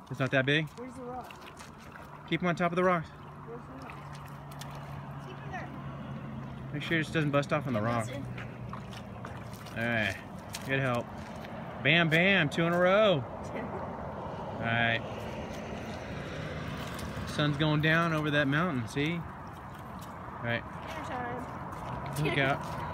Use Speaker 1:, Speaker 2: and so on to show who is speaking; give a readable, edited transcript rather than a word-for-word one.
Speaker 1: It's not that big?
Speaker 2: Where's the rock?
Speaker 1: Keep them on top of the rocks.
Speaker 2: Where's the rock?
Speaker 3: Keep it there.
Speaker 1: Make sure it just doesn't bust off on the rock. Alright. Good help. Bam, bam. 2 in a row. Alright. Sun's going down over that mountain, see? Alright.
Speaker 3: Dinner time.
Speaker 1: Look out.